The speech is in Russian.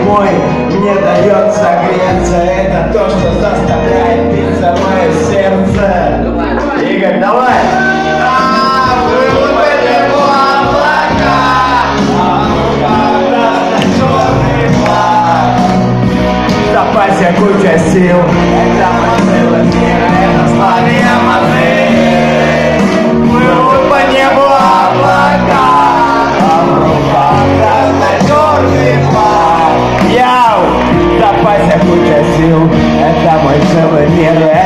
зимой не дает согреться. Это то, что заставляет биться мое сердце. Игорь, давай! В запасе куча сил, это мысль мира, это славия моды. Плывут по небу облака, а в руках красно-черный флаг. Яу! В запасе куча сил, это мой целый мир.